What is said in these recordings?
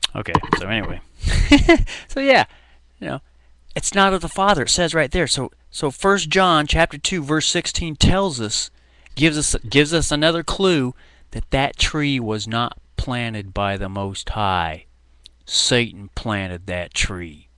Okay, so anyway. So yeah, you know, it's not of the Father. It says right there. So 1 John chapter 2 verse 16 tells us, gives us another clue that that tree was not planted by the Most High. Satan planted that tree.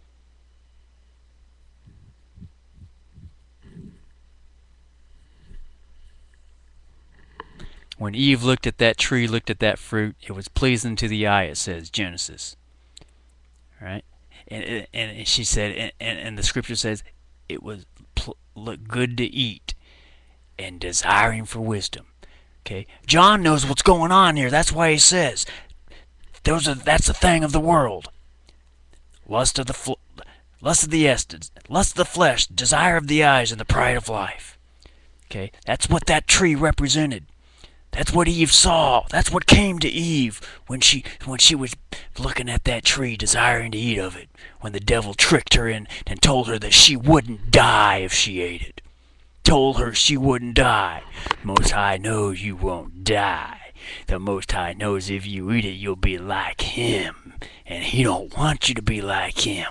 When Eve looked at that tree, looked at that fruit, it was pleasing to the eye, it says, Genesis. Right? And she said, and the scripture says, it was looked good to eat and desiring for wisdom. Okay? John knows what's going on here. That's why he says, that's the thing of the world. Lust of the lust of the essence, lust of the flesh, desire of the eyes, and the pride of life. Okay? That's what that tree represented. That's what Eve saw. That's what came to Eve when she was looking at that tree, desiring to eat of it. When the devil tricked her and told her that she wouldn't die if she ate it. Told her she wouldn't die. Most High knows you won't die. The Most High knows if you eat it, you'll be like Him, and He don't want you to be like Him.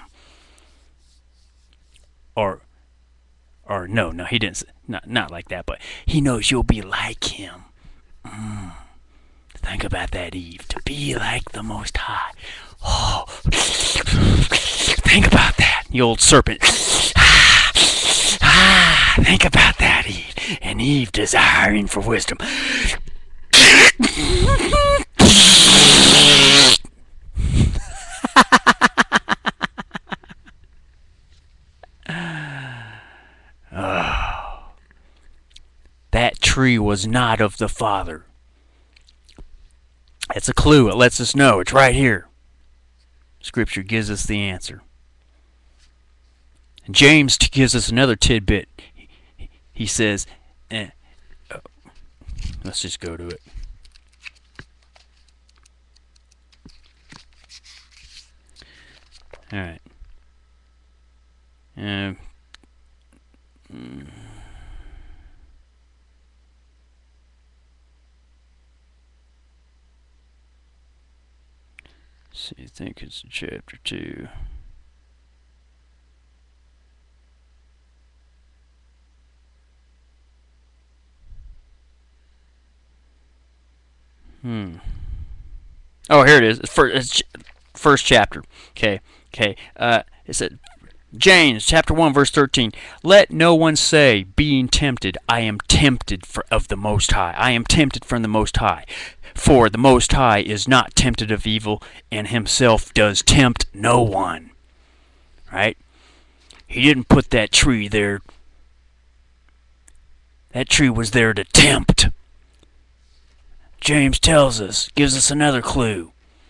Or no, He didn't. Not like that, but He knows you'll be like Him. Think about that, Eve. To be like the Most High. Oh, think about that, the old serpent. Think about that, Eve. And Eve desiring for wisdom. Oh, that tree was not of the Father. It's a clue. It lets us know. It's right here. Scripture gives us the answer. And James gives us another tidbit. He says, let's just go to it. All right. See, I think it's chapter 2. Oh, here it is. It's first chapter. Okay. It said, James chapter 1 verse 13. Let no one say, being tempted, I am tempted of the Most High. I am tempted from the Most High. For the Most High is not tempted of evil, and Himself does tempt no one. Right? He didn't put that tree there. That tree was there to tempt. James tells us, gives us another clue.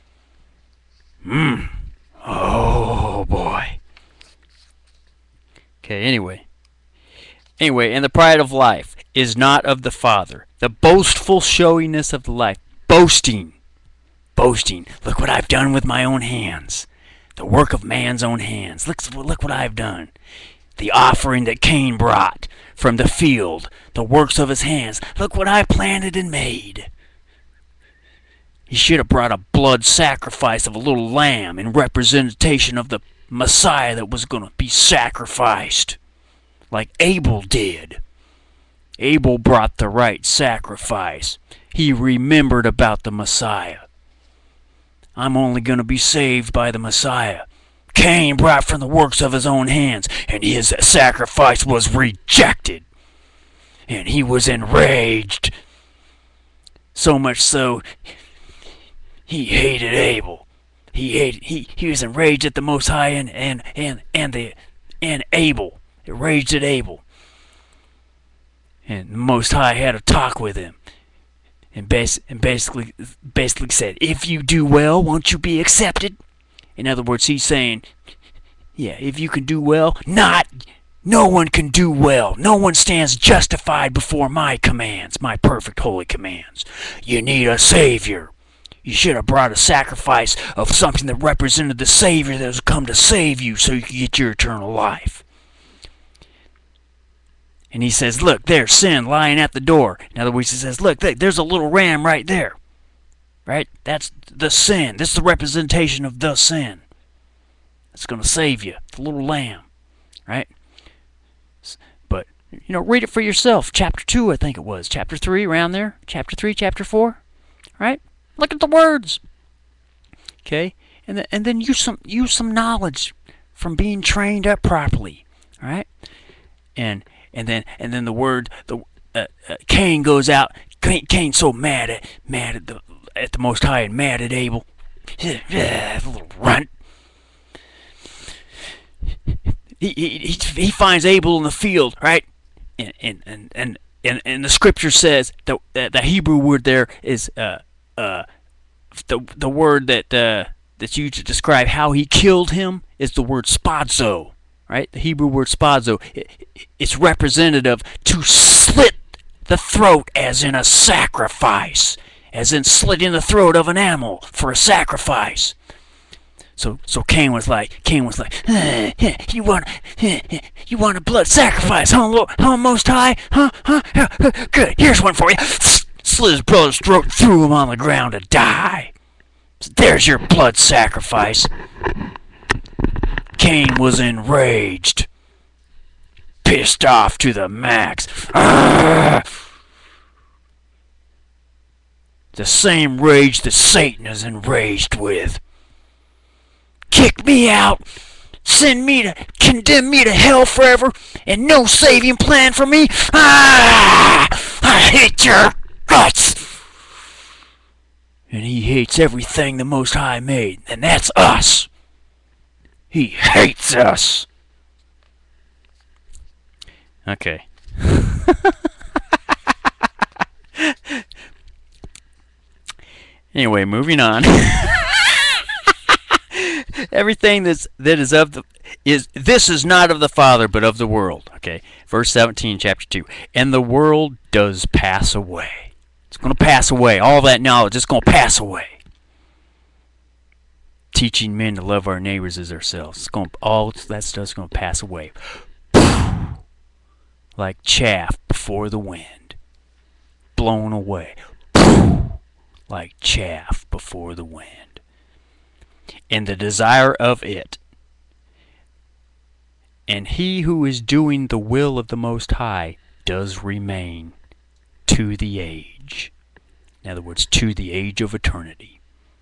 Oh boy. Okay, anyway, and the pride of life is not of the Father. The boastful showiness of the life. Boasting. Look what I've done with my own hands. The work of man's own hands. Look what I've done. The offering that Cain brought from the field. The works of his hands. Look what I planted and made. He should have brought a blood sacrifice of a little lamb in representation of the Messiah that was going to be sacrificed, like Abel did. Abel brought the right sacrifice. He remembered about the Messiah. I'm only going to be saved by the Messiah. Cain brought from the works of his own hands, and his sacrifice was rejected. And he was enraged. So much so, he hated Abel. He was enraged at the Most High and Abel. It raged at Abel. And the Most High had a talk with him. And basically said, if you do well, won't you be accepted? In other words, he's saying, yeah, if you can do well, no one can do well. No one stands justified before my commands, my perfect holy commands. You need a Savior. You should have brought a sacrifice of something that represented the Savior that has come to save you so you can get your eternal life. And he says, look, there's sin lying at the door. In other words, he says, look, there's a little ram right there. right? That's the sin. This is the representation of the sin. It's going to save you. The little lamb, right? But, read it for yourself. Chapter 2, I think it was. Chapter 3, around there. Chapter 3, chapter 4, right? Look at the words. Okay? And then use some knowledge from being trained up properly, all right? And then the word Cain goes out. Cain's so mad at the Most High and mad at Abel. Little runt. He finds Abel in the field, right? And the scripture says the Hebrew word there is the word that's used to describe how he killed him is the word spadzo, right? The Hebrew word spadzo. It's representative to slit the throat, as in a sacrifice, as in slitting the throat of an animal for a sacrifice. So Cain was like, you want a blood sacrifice, huh, Lord, huh, Most High, huh? Good, here's one for you. Slit his brother's throat, threw him on the ground to die. So there's your blood sacrifice. Cain was enraged, pissed off to the max. The same rage that Satan is enraged with. Kick me out, condemn me to hell forever, and no saving plan for me. I hate your guts. And he hates everything the Most High made, and that's us. He hates us. Okay. Anyway, moving on. Everything this is not of the Father, but of the world. Okay, verse 17, chapter 2. And the world does pass away. It's going to pass away. All that knowledge is going to pass away. Teaching men to love our neighbors as ourselves. All that stuff's going to pass away. Like chaff before the wind. Blown away. Like chaff before the wind. And the desire of it. And he who is doing the will of the Most High does remain to the age. In other words, to the age of eternity.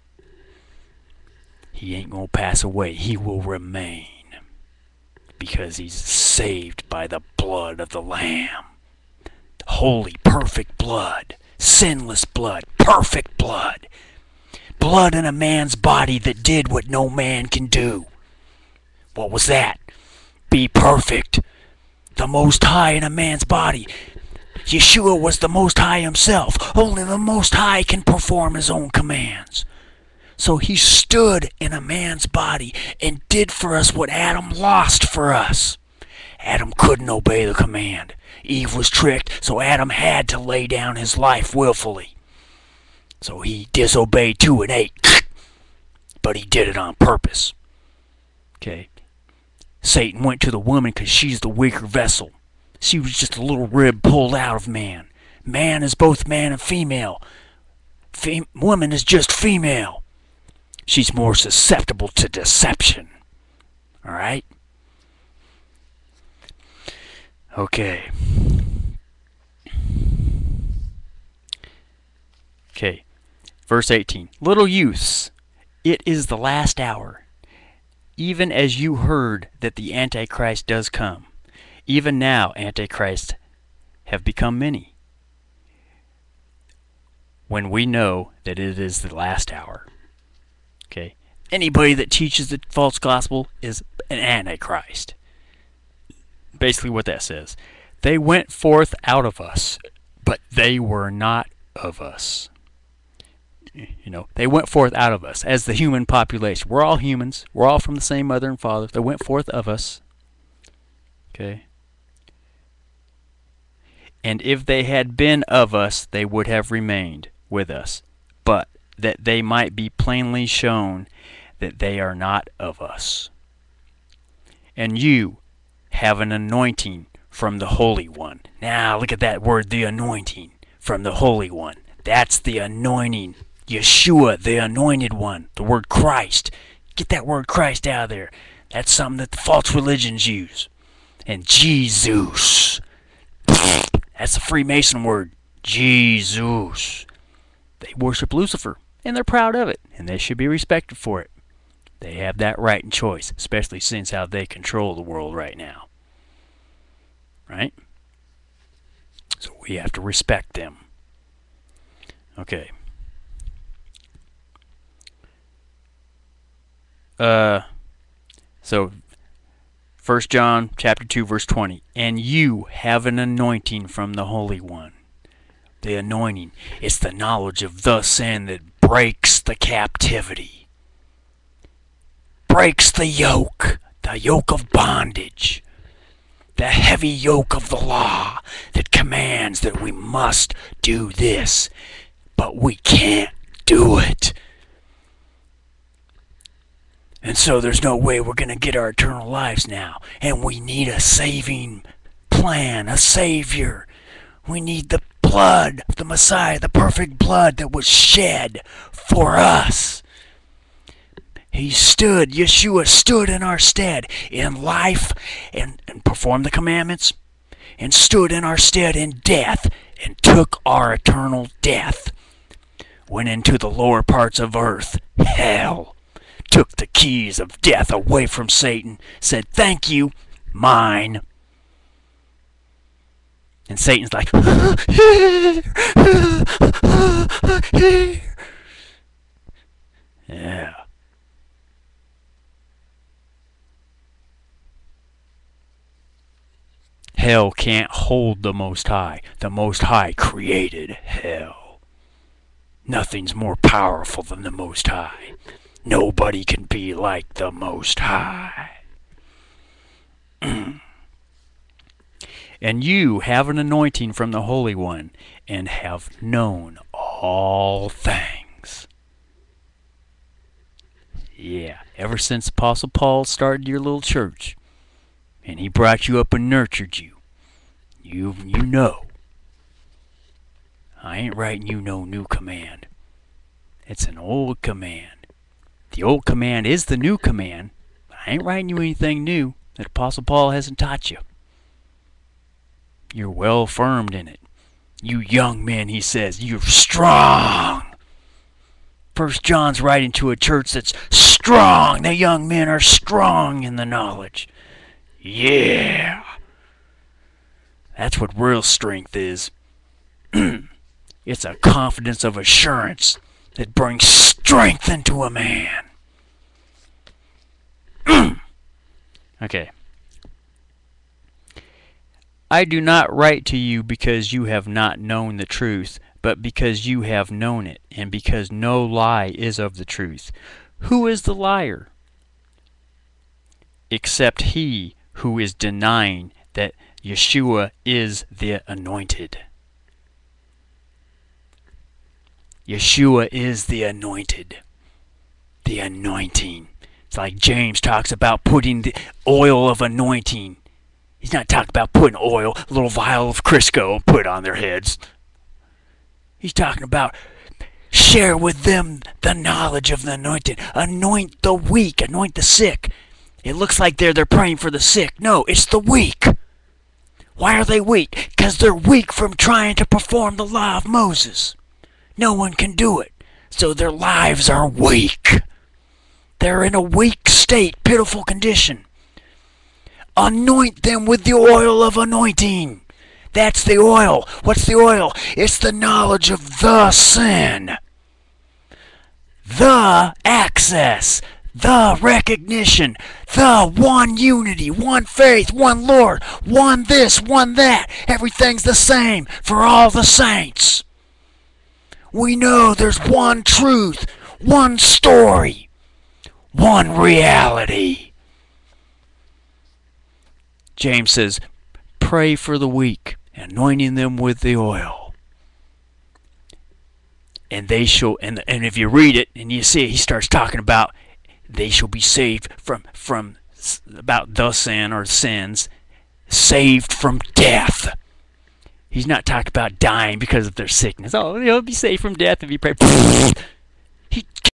He ain't going to pass away. He will remain. Because he's saved by the blood of the Lamb. Holy, perfect blood. Sinless blood. Perfect blood. Blood in a man's body that did what no man can do. What was that? Be perfect. The Most High in a man's body. Yeshua was the Most High himself. Only the Most High can perform his own commands. So he stood in a man's body and did for us what Adam lost for us. Adam couldn't obey the command. Eve was tricked, so Adam had to lay down his life willfully. So he disobeyed too and ate. But he did it on purpose. Okay. Satan went to the woman because she's the weaker vessel. She was just a little rib pulled out of man. Man is both man and female. Woman is just female. She's more susceptible to deception. Alright? Okay. Okay. Verse 18. Little youths, it is the last hour. Even as you heard that the Antichrist does come. Even now Antichrists have become many. When we know that it is the last hour. Okay. Anybody that teaches the false gospel is an Antichrist. Basically what that says. They went forth out of us, but they were not of us. They went forth out of us as the human population. We're all humans. We're all from the same mother and father. They went forth of us. Okay. And if they had been of us, they would have remained with us. But that they might be plainly shown that they are not of us. And you have an anointing from the Holy One. Now look at that word, the anointing from the Holy One. That's the anointing Yeshua, the anointed one. The word Christ. Get that word Christ out of there. That's something that the false religions use. And Jesus. That's a Freemason word. Jesus. They worship Lucifer, and they're proud of it, and they should be respected for it. They have that right and choice, especially since how they control the world right now. Right? So we have to respect them. Okay. So 1 John chapter 2 verse 20. And you have an anointing from the Holy One. The anointing. It's the knowledge of the sin that breaks the captivity. Breaks the yoke of bondage. The heavy yoke of the law that commands that we must do this, but we can't do it. And so there's no way we're going to get our eternal lives now. And we need a saving plan, a Savior. We need the blood of the Messiah, the perfect blood that was shed for us. Yeshua stood in our stead in life and performed the commandments, and stood in our stead in death and took our eternal death. Went into the lower parts of earth, hell. Took the keys of death away from Satan, said, thank you, mine. And Satan's like, yeah. Hell can't hold the Most High. The Most High created hell. Nothing's more powerful than the Most High. Nobody can be like the Most High. And you have an anointing from the Holy One, and have known all things. Yeah, ever since Apostle Paul started your little church, and he brought you up and nurtured you, you know. I ain't writing you no new command. It's an old command. The old command is the new command. I ain't writing you anything new that Apostle Paul hasn't taught you. You're well affirmed in it. You young men, he says, you're strong. 1 John's writing to a church that's strong. The young men are strong in the knowledge. Yeah. That's what real strength is. It's a confidence of assurance that brings strength into a man. Okay. I do not write to you because you have not known the truth, but because you have known it, and because no lie is of the truth. Who is the liar? Except he who is denying that Yeshua is the anointed. Yeshua is the anointed. The anointing. It's like James talks about putting the oil of anointing. He's not talking about putting oil, a little vial of Crisco, and put it on their heads. He's talking about share with them the knowledge of the anointed. Anoint the weak, anoint the sick. It looks like they're praying for the sick. No, it's the weak. Why are they weak? Because they're weak from trying to perform the law of Moses. No one can do it. So their lives are weak. They're in a weak state, pitiful condition. Anoint them with the oil of anointing. That's the oil. What's the oil? It's the knowledge of the sin. The access. The recognition. The one unity. One faith. One Lord. One this. One that. Everything's the same for all the saints. We know there's one truth. One story. One reality. James says, pray for the weak, anointing them with the oil. And they shall, and if you read it and you see it, he starts talking about they shall be saved from about the sin or sins, saved from death. He's not talking about dying because of their sickness. Oh, you'll be saved from death if you pray. He